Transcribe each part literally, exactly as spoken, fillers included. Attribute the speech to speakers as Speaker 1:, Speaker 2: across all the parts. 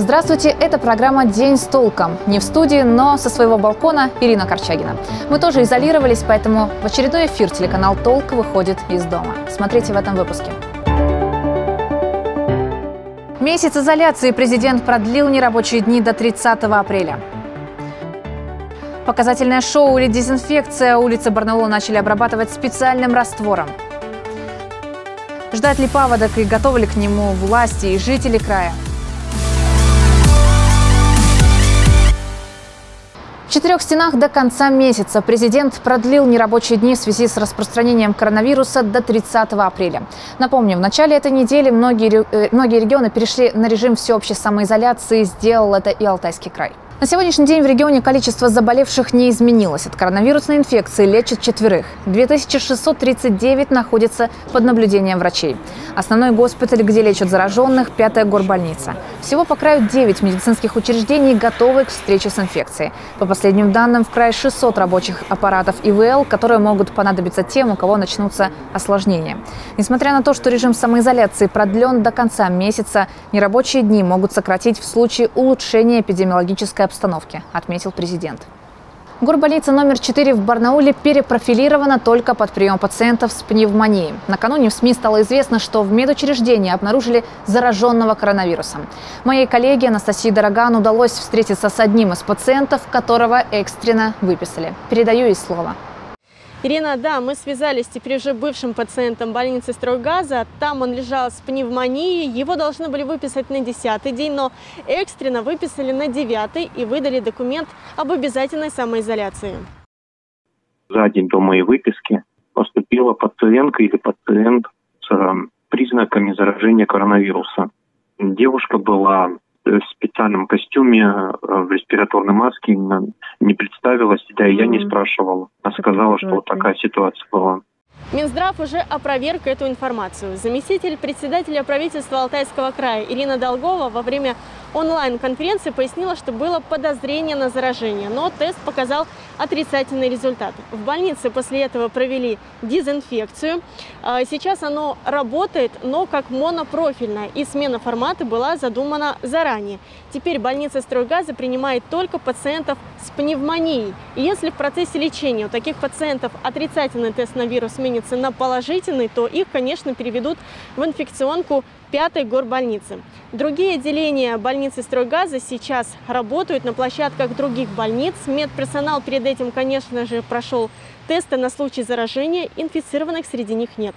Speaker 1: Здравствуйте, это программа «День с толком». Не в студии, но со своего балкона Ирина Корчагина. Мы тоже изолировались, поэтому в очередной эфир телеканал «Толк» выходит из дома. Смотрите в этом выпуске. Месяц изоляции президент продлил нерабочие дни до тридцатого апреля. Показательное шоу или дезинфекция улицы Барнаула начали обрабатывать специальным раствором. Ждать ли паводок и готовы ли к нему власти и жители края? В четырех стенах до конца месяца президент продлил нерабочие дни в связи с распространением коронавируса до тридцатого апреля. Напомню, в начале этой недели многие, многие регионы перешли на режим всеобщей самоизоляции, сделал это и Алтайский край. На сегодняшний день в регионе количество заболевших не изменилось. От коронавирусной инфекции лечат четверых. две тысячи шестьсот тридцать девять находятся под наблюдением врачей. Основной госпиталь, где лечат зараженных, пятая горбольница. Всего по краю девять медицинских учреждений готовы к встрече с инфекцией. По последним данным, в крае шестьсот рабочих аппаратов И В Л, которые могут понадобиться тем, у кого начнутся осложнения. Несмотря на то, что режим самоизоляции продлен до конца месяца, нерабочие дни могут сократить в случае улучшения эпидемиологической обстановки, отметил президент. Горбольница номер четыре в Барнауле перепрофилирована только под прием пациентов с пневмонией. Накануне в СМИ стало известно, что в медучреждении обнаружили зараженного коронавирусом. Моей коллеге Анастасии Дороган удалось встретиться с одним из пациентов, которого экстренно выписали. Передаю ей слово.
Speaker 2: Ирина, да, мы связались с теперь уже бывшим пациентом больницы Стройгаза. Там он лежал с пневмонией. Его должны были выписать на десятый день, но экстренно выписали на девятый и выдали документ об обязательной самоизоляции.
Speaker 3: За день до моей выписки поступила пациентка или пациент с признаками заражения коронавируса. Девушка была в специальном костюме, в респираторной маске, не представилась, да и я не спрашивала. Она сказала, что вот такая ситуация была.
Speaker 2: Минздрав уже опроверг эту информацию. Заместитель председателя правительства Алтайского края Ирина Долгова во время онлайн-конференции пояснила, что было подозрение на заражение, но тест показал отрицательный результат. В больнице после этого провели дезинфекцию. Сейчас оно работает, но как монопрофильное, и смена формата была задумана заранее. Теперь больница Стройгаза принимает только пациентов с пневмонией. И если в процессе лечения у таких пациентов отрицательный тест на вирус сменится на положительный, то их, конечно, переведут в инфекционку пятой горбольницы. Другие отделения больницы Стройгаза сейчас работают на площадках других больниц. Медперсонал перед этим, конечно же, прошел тесты на случай заражения. Инфицированных среди них нет.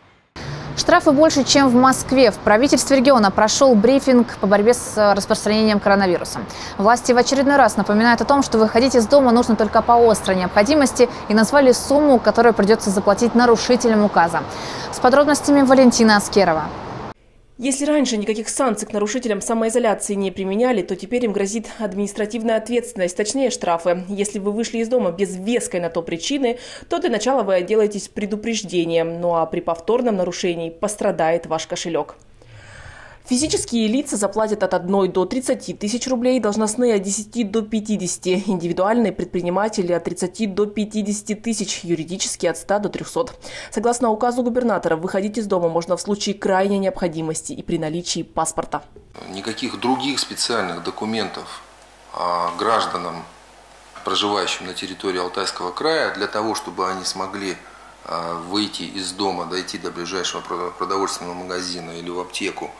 Speaker 1: Штрафы больше, чем в Москве. В правительстве региона прошел брифинг по борьбе с распространением коронавируса. Власти в очередной раз напоминают о том, что выходить из дома нужно только по острой необходимости, и назвали сумму, которую придется заплатить нарушителям указа. С подробностями Валентина Аскерова.
Speaker 4: Если раньше никаких санкций к нарушителям самоизоляции не применяли, то теперь им грозит административная ответственность, точнее штрафы. Если вы вышли из дома без веской на то причины, то для начала вы отделаетесь предупреждением, ну а при повторном нарушении пострадает ваш кошелек. Физические лица заплатят от одной до тридцати тысяч рублей, должностные от десяти до пятидесяти, индивидуальные предприниматели от тридцати до пятидесяти тысяч, юридические от ста до трехсот. Согласно указу губернатора, выходить из дома можно в случае крайней необходимости и при наличии паспорта.
Speaker 5: Никаких других специальных документов гражданам, проживающим на территории Алтайского края, для того, чтобы они смогли выйти из дома, дойти до ближайшего продовольственного магазина или в аптеку,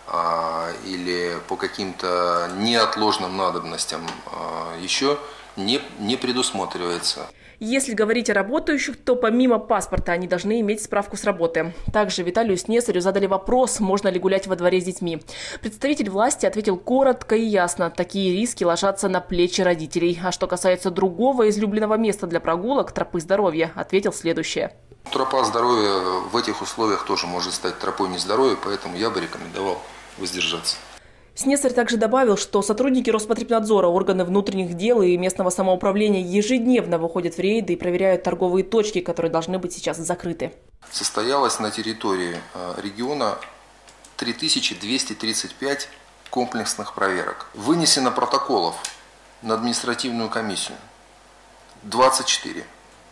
Speaker 5: или по каким-то неотложным надобностям еще не, не предусматривается.
Speaker 4: Если говорить о работающих, то помимо паспорта они должны иметь справку с работы. Также Виталию Снесарю задали вопрос, можно ли гулять во дворе с детьми. Представитель власти ответил коротко и ясно. Такие риски ложатся на плечи родителей. А что касается другого излюбленного места для прогулок, тропы здоровья, ответил следующее.
Speaker 5: Тропа здоровья в этих условиях тоже может стать тропой нездоровья, поэтому я бы рекомендовал воздержаться.
Speaker 4: Снесарь также добавил, что сотрудники Роспотребнадзора, органы внутренних дел и местного самоуправления ежедневно выходят в рейды и проверяют торговые точки, которые должны быть сейчас закрыты.
Speaker 5: Состоялось на территории региона три тысячи двести тридцать пять комплексных проверок. Вынесено протоколов на административную комиссию двадцать четыре.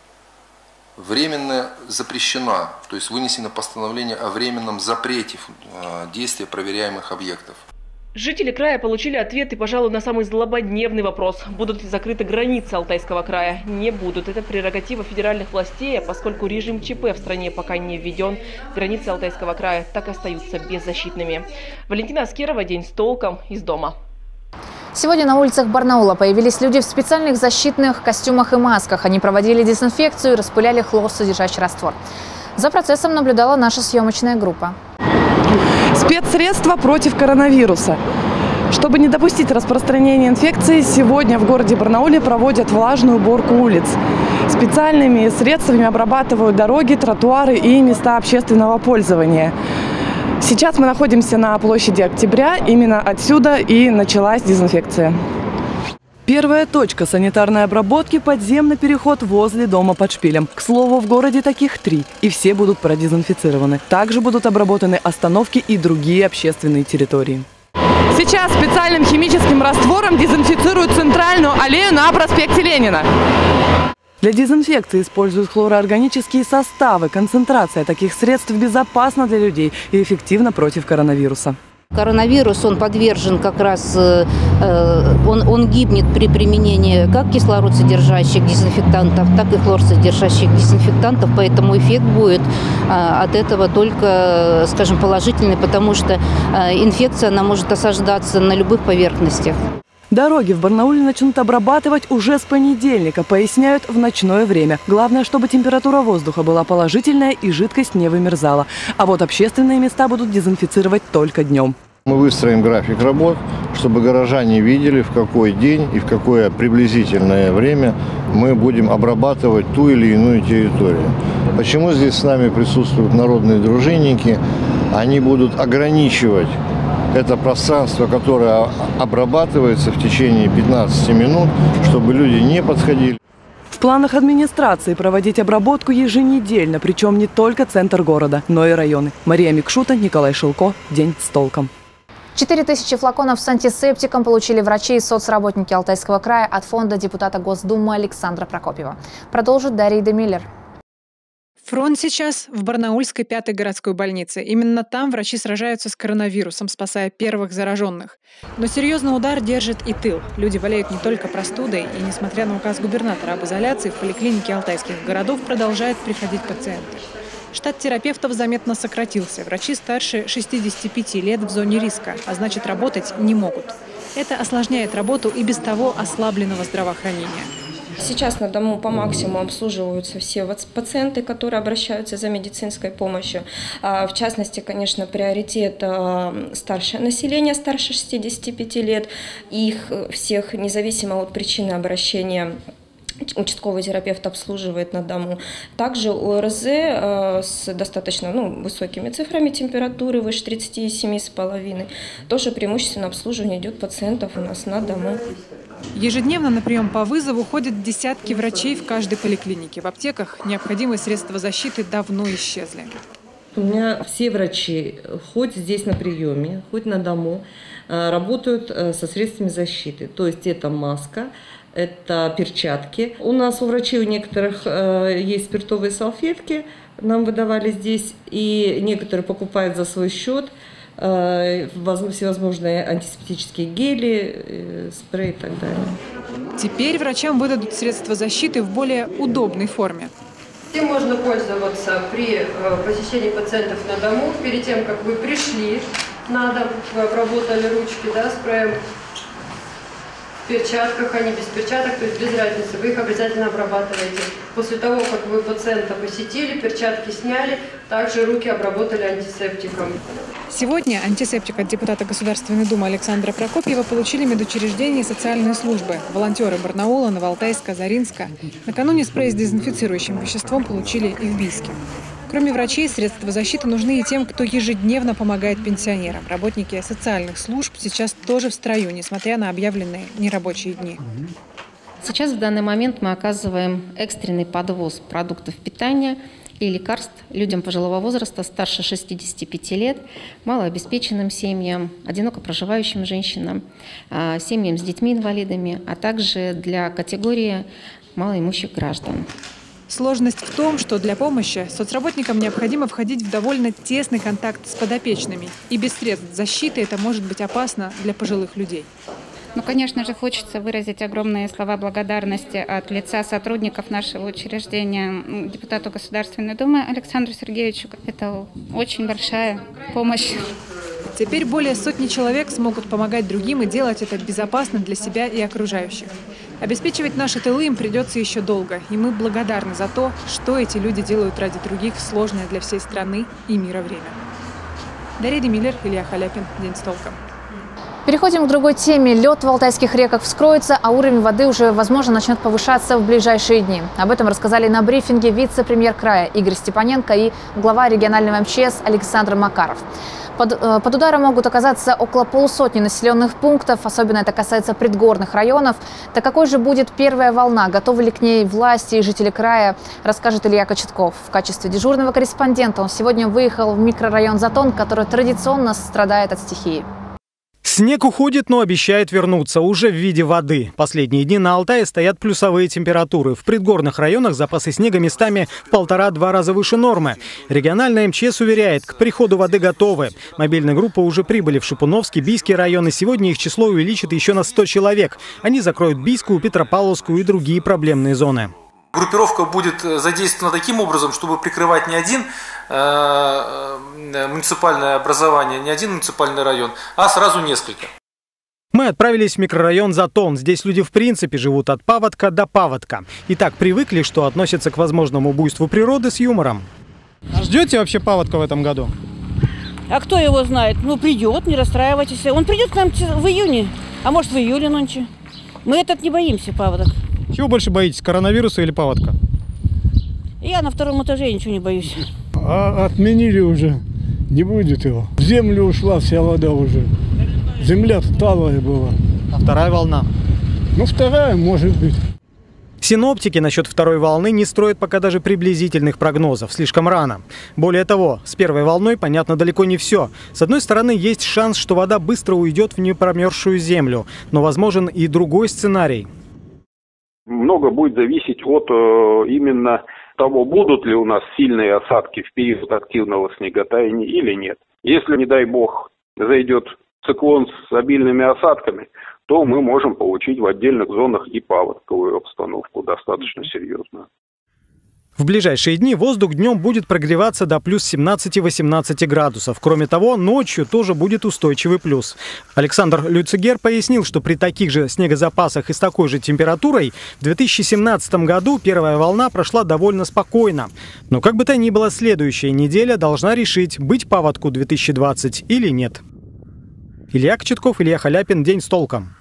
Speaker 5: Временно запрещена, то есть вынесено постановление о временном запрете действия проверяемых объектов.
Speaker 4: Жители края получили ответы, пожалуй, на самый злободневный вопрос. Будут ли закрыты границы Алтайского края? Не будут. Это прерогатива федеральных властей, поскольку режим ЧП в стране пока не введен. Границы Алтайского края так и остаются беззащитными. Валентина Аскерова, «День с толком», из дома.
Speaker 1: Сегодня на улицах Барнаула появились люди в специальных защитных костюмах и масках. Они проводили дезинфекцию и распыляли хлорсодержащий раствор. За процессом наблюдала наша съемочная группа.
Speaker 6: Спецсредства против коронавируса. Чтобы не допустить распространения инфекции, сегодня в городе Барнауле проводят влажную уборку улиц. Специальными средствами обрабатывают дороги, тротуары и места общественного пользования. Сейчас мы находимся на площади Октября. Именно отсюда и началась дезинфекция. Первая точка санитарной обработки – подземный переход возле дома под шпилем. К слову, в городе таких три, и все будут продезинфицированы. Также будут обработаны остановки и другие общественные территории. Сейчас специальным химическим раствором дезинфицируют центральную аллею на проспекте Ленина. Для дезинфекции используют хлороорганические составы. Концентрация таких средств безопасна для людей и эффективна против коронавируса.
Speaker 7: Коронавирус, он подвержен как раз, э, он, он гибнет при применении как кислород-содержащих дезинфектантов, так и хлорсодержащих дезинфектантов, поэтому эффект будет э, от этого только, скажем, положительный, потому что э, инфекция, она может осаждаться на любых поверхностях.
Speaker 6: Дороги в Барнауле начнут обрабатывать уже с понедельника, поясняют, в ночное время. Главное, чтобы температура воздуха была положительная и жидкость не вымерзала. А вот общественные места будут дезинфицировать только днем.
Speaker 8: Мы выстроим график работ, чтобы горожане видели, в какой день и в какое приблизительное время мы будем обрабатывать ту или иную территорию. Почему здесь с нами присутствуют народные дружинники? Они будут ограничивать это пространство, которое обрабатывается в течение пятнадцати минут, чтобы люди не подходили.
Speaker 6: В планах администрации проводить обработку еженедельно, причем не только центр города, но и районы. Мария Микшута, Николай Шилко. День с толком.
Speaker 1: Четыре тысячи флаконов с антисептиком получили врачи и соцработники Алтайского края от фонда депутата Госдумы Александра Прокопьева. Продолжит Дарья Демиллер.
Speaker 9: Фронт сейчас в Барнаульской пятой городской больнице. Именно там врачи сражаются с коронавирусом, спасая первых зараженных. Но серьезный удар держит и тыл. Люди болеют не только простудой, и несмотря на указ губернатора об изоляции, в поликлинике алтайских городов продолжают приходить пациенты. Штат терапевтов заметно сократился. Врачи старше шестидесяти пяти лет в зоне риска, а значит, работать не могут. Это осложняет работу и без того ослабленного здравоохранения.
Speaker 10: Сейчас на дому по максимуму обслуживаются все пациенты, которые обращаются за медицинской помощью. В частности, конечно, приоритет старшее население, старше шестидесяти пяти лет. Их всех, независимо от причины обращения, участковый терапевт обслуживает на дому. Также ОРЗ э, с достаточно ну, высокими цифрами температуры, выше тридцати семи с половиной. Тоже преимущественно обслуживание идет пациентов у нас на дому.
Speaker 9: Ежедневно на прием по вызову ходят десятки врачей в каждой поликлинике. В аптеках необходимые средства защиты давно исчезли.
Speaker 11: У меня все врачи, хоть здесь на приеме, хоть на дому, работают со средствами защиты. То есть это маска, это перчатки. У нас у врачей у некоторых есть спиртовые салфетки, нам выдавали здесь, и некоторые покупают за свой счет всевозможные антисептические гели, спреи и так далее.
Speaker 9: Теперь врачам выдадут средства защиты в более удобной форме.
Speaker 12: Им можно пользоваться при посещении пациентов на дому. Перед тем, как вы пришли на дом, вы обработали ручки, да, спреем. В перчатках, а не без перчаток, то есть без разницы, вы их обязательно обрабатываете. После того, как вы пациента посетили, перчатки сняли, также руки обработали антисептиком.
Speaker 9: Сегодня антисептик от депутата Государственной Думы Александра Прокопьева получили медучреждения и социальные службы. Волонтеры Барнаула, Новоалтайска, Заринска. Накануне спрей с дезинфицирующим веществом получили и в Бийске. Кроме врачей, средства защиты нужны и тем, кто ежедневно помогает пенсионерам. Работники социальных служб сейчас тоже в строю, несмотря на объявленные нерабочие дни.
Speaker 13: Сейчас в данный момент мы оказываем экстренный подвоз продуктов питания и лекарств людям пожилого возраста старше шестидесяти пяти лет, малообеспеченным семьям, одиноко проживающим женщинам, семьям с детьми-инвалидами, а также для категории малоимущих граждан.
Speaker 9: Сложность в том, что для помощи соцработникам необходимо входить в довольно тесный контакт с подопечными. И без средств защиты это может быть опасно для пожилых людей.
Speaker 14: Ну, конечно же, хочется выразить огромные слова благодарности от лица сотрудников нашего учреждения депутату Государственной Думы Александру Сергеевичу. Это очень большая помощь.
Speaker 9: Теперь более сотни человек смогут помогать другим и делать это безопасно для себя и окружающих. Обеспечивать наши тылы им придется еще долго, и мы благодарны за то, что эти люди делают ради других в сложное для всей страны и мира время. Дарья Демиллер, Илья Халяпин. День с толком.
Speaker 1: Переходим к другой теме. Лед в алтайских реках вскроется, а уровень воды уже, возможно, начнет повышаться в ближайшие дни. Об этом рассказали на брифинге вице-премьер края Игорь Степаненко и глава регионального эм че эс Александр Макаров. Под, под ударом могут оказаться около полусотни населенных пунктов, особенно это касается предгорных районов. Так какой же будет первая волна? Готовы ли к ней власти и жители края, расскажет Илья Кочетков. В качестве дежурного корреспондента он сегодня выехал в микрорайон Затон, который традиционно страдает от стихии.
Speaker 15: Снег уходит, но обещает вернуться уже в виде воды. Последние дни на Алтае стоят плюсовые температуры. В предгорных районах запасы снега местами в полтора-два раза выше нормы. Региональная эм че эс уверяет, к приходу воды готовы. Мобильные группы уже прибыли в Шипуновский, Бийский районы. Сегодня их число увеличит еще на сто человек. Они закроют Бийскую, Петропавловскую и другие проблемные зоны.
Speaker 16: Группировка будет задействована таким образом, чтобы прикрывать не один э, муниципальное образование, не один муниципальный район, а сразу несколько.
Speaker 15: Мы отправились в микрорайон Затон. Здесь люди в принципе живут от паводка до паводка. И так привыкли, что относятся к возможному буйству природы с юмором.
Speaker 17: А ждете вообще паводка в этом году?
Speaker 18: А кто его знает? Ну, придет, не расстраивайтесь. Он придет к нам в июне, а может в июле ночи. Мы этот не боимся, паводок.
Speaker 17: Чего больше боитесь, коронавируса или паводка?
Speaker 18: Я на втором этаже ничего не боюсь.
Speaker 19: А отменили уже, не будет его. В землю ушла вся вода уже. Земля талая была.
Speaker 15: А вторая волна?
Speaker 19: Ну, вторая может быть.
Speaker 15: Синоптики насчет второй волны не строят пока даже приблизительных прогнозов. Слишком рано. Более того, с первой волной понятно далеко не все. С одной стороны, есть шанс, что вода быстро уйдет в непромерзшую землю. Но возможен и другой сценарий.
Speaker 20: Много будет зависеть от э, именно того, будут ли у нас сильные осадки в период активного снеготаяния или нет. Если, не дай бог, зайдет циклон с обильными осадками, то мы можем получить в отдельных зонах и паводковую обстановку достаточно серьезную.
Speaker 15: В ближайшие дни воздух днем будет прогреваться до плюс семнадцати-восемнадцати градусов. Кроме того, ночью тоже будет устойчивый плюс. Александр Люцигер пояснил, что при таких же снегозапасах и с такой же температурой в две тысячи семнадцатом году первая волна прошла довольно спокойно. Но как бы то ни было, следующая неделя должна решить, быть паводку две тысячи двадцать или нет. Илья Кочетков, Илья Халяпин. День с толком.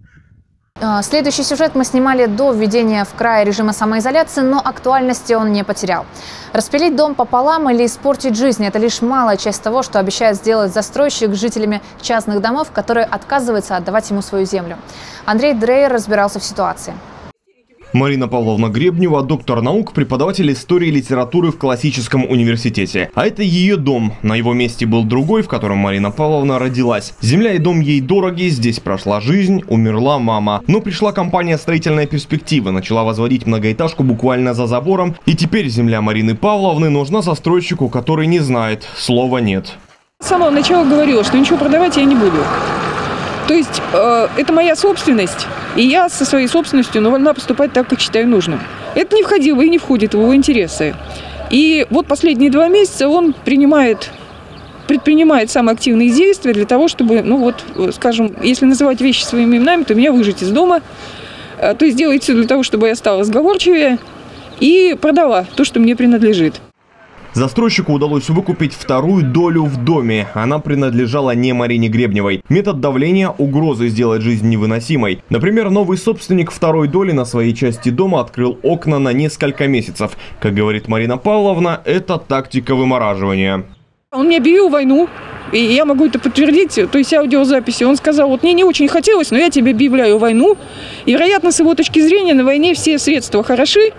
Speaker 1: Следующий сюжет мы снимали до введения в край режима самоизоляции, но актуальности он не потерял. Распилить дом пополам или испортить жизнь – это лишь малая часть того, что обещает сделать застройщик с жителями частных домов, которые отказываются отдавать ему свою землю. Андрей Дрейер разбирался в ситуации.
Speaker 21: Марина Павловна Гребнева – доктор наук, преподаватель истории и литературы в классическом университете. А это ее дом. На его месте был другой, в котором Марина Павловна родилась. Земля и дом ей дороги, здесь прошла жизнь, умерла мама. Но пришла компания «Строительная перспектива», начала возводить многоэтажку буквально за забором. И теперь земля Марины Павловны нужна застройщику, который не знает, слова нет.
Speaker 22: С самого начала говорила, что ничего продавать я не буду. То есть э, это моя собственность, и я со своей собственностью ну, вольна поступать так, как считаю нужным. Это не входило и не входит в его интересы. И вот последние два месяца он принимает, предпринимает самые активные действия для того, чтобы, ну вот, скажем, если называть вещи своими именами, то меня выжить из дома. Э, то есть делает все для того, чтобы я стала сговорчивее и продала то, что мне принадлежит.
Speaker 21: Застройщику удалось выкупить вторую долю в доме. Она принадлежала не Марине Гребневой. Метод давления – угрозы сделать жизнь невыносимой. Например, новый собственник второй доли на своей части дома открыл окна на несколько месяцев. Как говорит Марина Павловна, это тактика вымораживания.
Speaker 22: Он мне объявил войну, и я могу это подтвердить, то есть аудиозаписи. Он сказал, вот мне не очень хотелось, но я тебе объявляю войну. И, вероятно, с его точки зрения, на войне все средства хороши.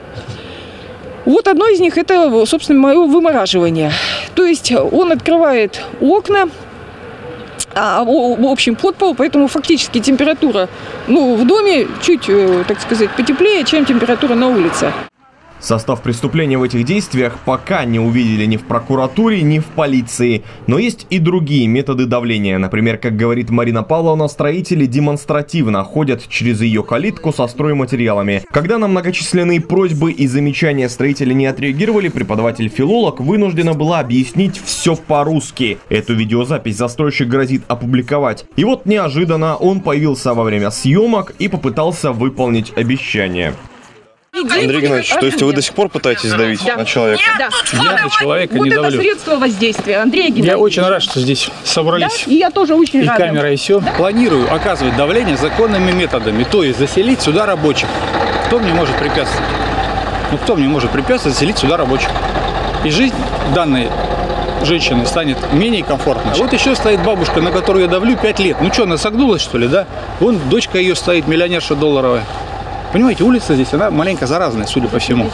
Speaker 22: Вот одно из них – это, собственно, мое вымораживание. То есть он открывает окна, а, в общем, под пол, поэтому фактически температура ну, в доме чуть, так сказать, потеплее, чем температура на улице.
Speaker 21: Состав преступления в этих действиях пока не увидели ни в прокуратуре, ни в полиции. Но есть и другие методы давления. Например, как говорит Марина Павловна, строители демонстративно ходят через ее калитку со стройматериалами. Когда на многочисленные просьбы и замечания строители не отреагировали, преподаватель-филолог вынуждена была объяснить все по-русски. Эту видеозапись застройщик грозит опубликовать. И вот неожиданно он появился во время съемок и попытался выполнить обещание.
Speaker 2: Андрей Геннадьевич, то есть вы до сих пор пытаетесь давить
Speaker 22: да.
Speaker 2: на человека?
Speaker 22: Да.
Speaker 2: Я на человека
Speaker 22: вот
Speaker 2: не
Speaker 22: это
Speaker 2: давлю.
Speaker 22: средство воздействия, Андрей Геннадьевич.
Speaker 2: Я очень рад, что здесь собрались.
Speaker 22: Да? И я тоже очень
Speaker 2: и
Speaker 22: рада.
Speaker 2: И камера, и все.
Speaker 22: Да?
Speaker 2: Планирую оказывать давление законными методами, то есть заселить сюда рабочих. Кто мне может препятствовать? Ну кто мне может препятствовать заселить сюда рабочих? И жизнь данной женщины станет менее комфортной. А вот еще стоит бабушка, на которую я давлю пять лет. Ну что, она согнулась, что ли, да? Вон дочка ее стоит, миллионерша долларовая. Понимаете, улица здесь, она маленько заразная, судя по всему.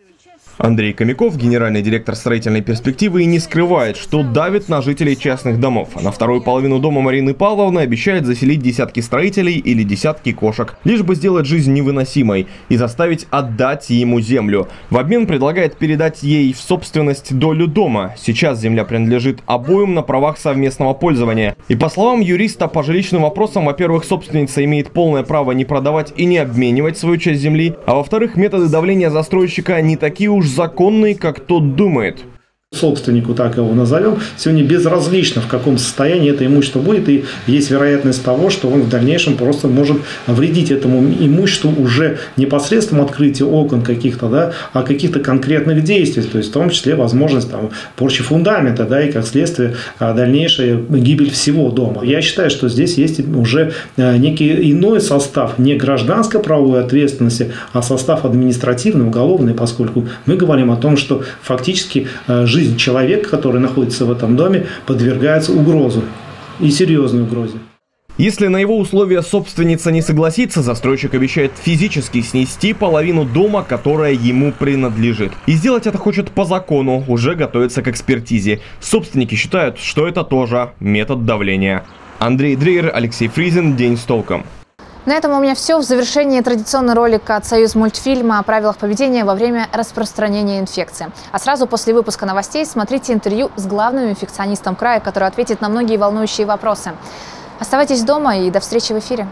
Speaker 21: Андрей Комяков, генеральный директор строительной перспективы, и не скрывает, что давит на жителей частных домов. На вторую половину дома Марины Павловны обещает заселить десятки строителей или десятки кошек, лишь бы сделать жизнь невыносимой и заставить отдать ему землю. В обмен предлагает передать ей в собственность долю дома. Сейчас земля принадлежит обоим на правах совместного пользования. И по словам юриста, по жилищным вопросам, во-первых, собственница имеет полное право не продавать и не обменивать свою часть земли, а во-вторых, методы давления застройщика не такие уж законный, как тот думает.
Speaker 3: Собственнику, так его назовем, сегодня безразлично, в каком состоянии это имущество будет, и есть вероятность того, что он в дальнейшем просто может вредить этому имуществу уже не посредством открытия окон каких-то, да, а каких-то конкретных действий, то есть в том числе возможность там, порчи фундамента, да, и как следствие дальнейшая гибель всего дома. Я считаю, что здесь есть уже некий иной состав, не гражданско-правовой ответственности, а состав административный, уголовный, поскольку мы говорим о том, что фактически жизнь Жизнь человека, который находится в этом доме, подвергается угрозе и серьезной угрозе.
Speaker 21: Если на его условия собственница не согласится, застройщик обещает физически снести половину дома, которая ему принадлежит. И сделать это хочет по закону, уже готовится к экспертизе. Собственники считают, что это тоже метод давления. Андрей Дрейер, Алексей Фризин. День с толком.
Speaker 1: На этом у меня все. В завершении традиционный ролик от Союзмультфильма о правилах поведения во время распространения инфекции. А сразу после выпуска новостей смотрите интервью с главным инфекционистом края, который ответит на многие волнующие вопросы. Оставайтесь дома и до встречи в эфире.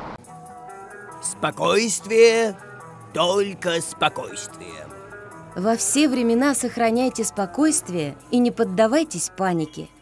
Speaker 23: Спокойствие, только спокойствие.
Speaker 24: Во все времена сохраняйте спокойствие и не поддавайтесь панике.